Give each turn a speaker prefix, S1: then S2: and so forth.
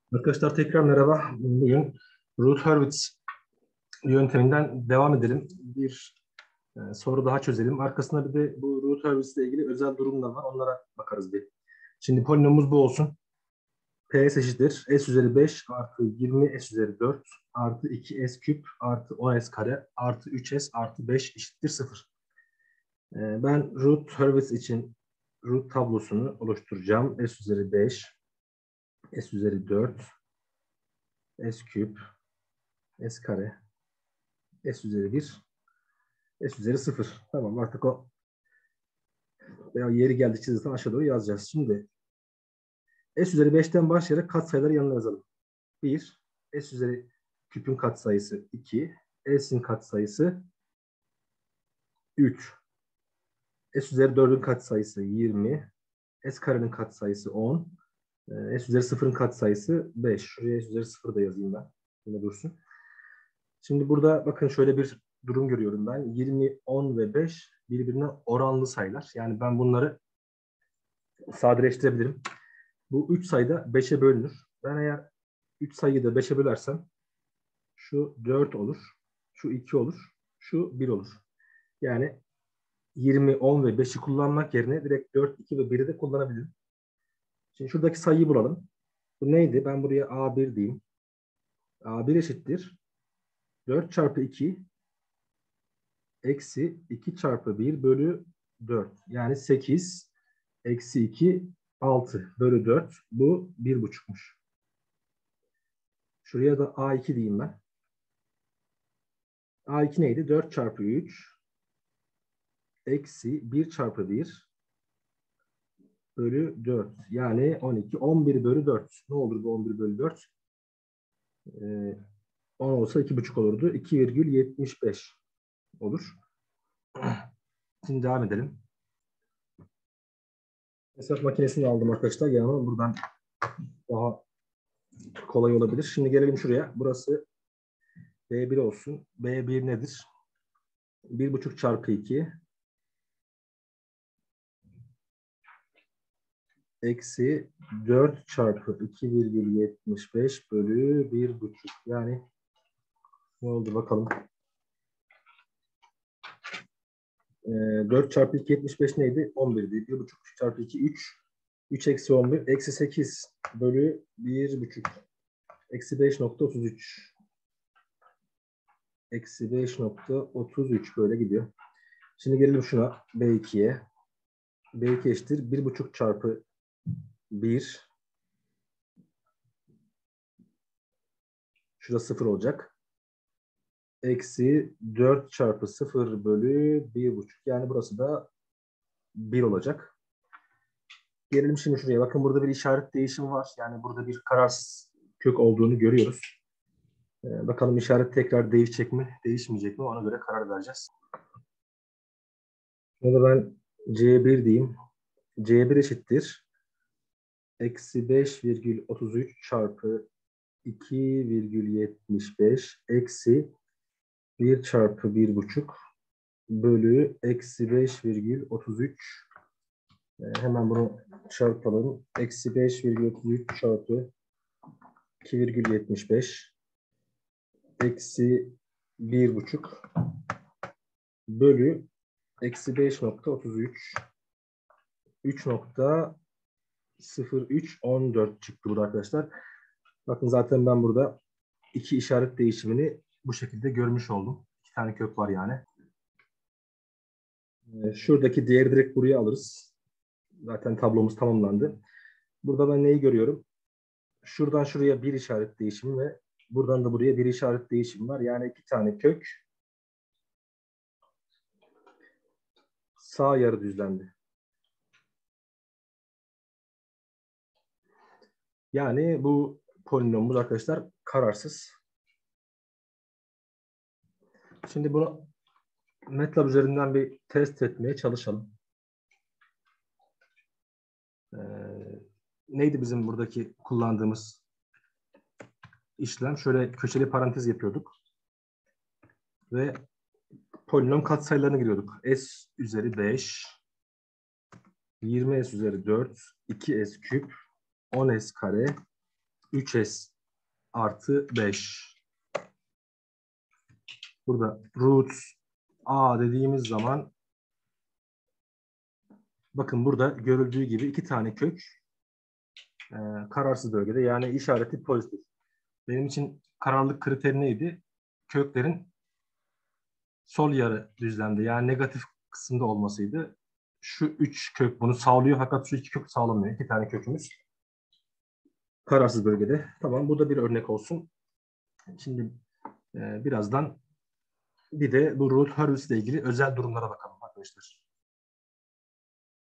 S1: Arkadaşlar tekrar merhaba. Bugün Routh-Hurwitz yönteminden devam edelim. Bir soru daha çözelim. Arkasında bir de bu Routh-Hurwitz ile ilgili özel durumlar var. Onlara bakarız bir. Şimdi polinomumuz bu olsun. P eşittir. S üzeri 5 artı 20 S üzeri 4 artı 2 S küp artı 10 S kare artı 3 S artı 5 eşittir 0. Ben Routh-Hurwitz için root tablosunu oluşturacağım. S üzeri 5, S üzeri 4, S küp, S kare, S üzeri 1, S üzeri 0. Tamam, artık o veya yeri geldikçe zaten aşağı doğru yazacağız. Şimdi S üzeri 5'ten başlayarak katsayıları yanına yazalım. 1, S üzeri küpün katsayısı 2, S'in katsayısı 3, S üzeri 4'ün katsayısı 20, S karenin katsayısı 10, S üzeri 0'ın katsayısı 5. Şuraya S üzeri 0 da yazayım ben. Yine dursun. Şimdi burada bakın şöyle bir durum görüyorum ben. 20, 10 ve 5 birbirine oranlı sayılar. Yani ben bunları sadeleştirebilirim. Bu 3 sayı da 5'e bölünür. Ben eğer 3 sayıyı da 5'e bölersem şu 4 olur, şu 2 olur, şu 1 olur. Yani 20, 10 ve 5'i kullanmak yerine direkt 4, 2 ve 1'i de kullanabilirim. Şimdi şuradaki sayıyı bulalım. Bu neydi? Ben buraya A1 diyeyim. A1 eşittir 4 çarpı 2 eksi 2 çarpı 1 bölü 4. Yani 8 eksi 2 6 bölü 4. Bu 1,5'muş. Şuraya da A2 diyeyim ben. A2 neydi? 4 çarpı 3 eksi 1 çarpı 1 bölü 4. Yani 12. 11 bölü 4. Ne olur bu 11 bölü 4? 10 olsa 2,5 olurdu. 2,75 olur. Şimdi devam edelim. Hesap makinesini aldım arkadaşlar. Yani buradan daha kolay olabilir. Şimdi gelelim şuraya. Burası B1 olsun. B1 nedir? 1,5 çarpı 2 eksi 4 çarpı 2,75 bölü 1,5. Yani ne oldu bakalım. 4 çarpı 2 75 neydi? 11'di. 1,5 çarpı 2 3. 3 eksi 11 eksi 8 bölü 1,5. Eksi 5,33. Eksi 5,33 böyle gidiyor. Şimdi gelelim şuna B2'ye. B2 eşittir 1,5 çarpı 1. Şurada 0 olacak. Eksi 4 çarpı 0 bölü 1,5. Yani burası da 1 olacak. Gelelim şimdi şuraya. Bakın burada bir işaret değişimi var. Yani burada bir kararsız kök olduğunu görüyoruz. Bakalım işaret tekrar değişecek mi, değişmeyecek mi? Ona göre karar vereceğiz. Şimdi ben C1 diyeyim. C1 eşittir. Eksi 5,33 çarpı 2,75 eksi 1 çarpı 1,5 bölü eksi 5,33. Hemen bunu çarpalım. Eksi 5,33 çarpı 2,75 eksi 1,5 bölü eksi 5,33 3,0314 çıktı burada arkadaşlar. Bakın zaten ben burada iki işaret değişimini bu şekilde görmüş oldum. İki tane kök var yani. Şuradaki diğeri direkt buraya alırız. Zaten tablomuz tamamlandı. Burada ben neyi görüyorum? Şuradan şuraya bir işaret değişimi ve buradan da buraya bir işaret değişimi var. Yani iki tane kök sağ yarı düzlendi. Yani bu polinomumuz arkadaşlar kararsız. Şimdi bunu MATLAB üzerinden bir test etmeye çalışalım. Neydi bizim buradaki kullandığımız işlem? Şöyle köşeli parantez yapıyorduk. Ve polinom katsayılarını giriyorduk. S üzeri 5, 20S üzeri 4, 2S küp, 10S kare, 3s artı 5. Burada root a dediğimiz zaman bakın burada görüldüğü gibi 2 tane kök kararsız bölgede, yani işareti pozitif. Benim için kararlılık kriteri neydi? Köklerin sol yarı düzlemde, yani negatif kısımda olmasıydı. Şu 3 kök bunu sağlıyor fakat şu 2 kök sağlamıyor. 2 tane kökümüz kararsız bölgede. Tamam, bu da bir örnek olsun. Şimdi birazdan bir de bu root harvest ile ilgili özel durumlara bakalım arkadaşlar.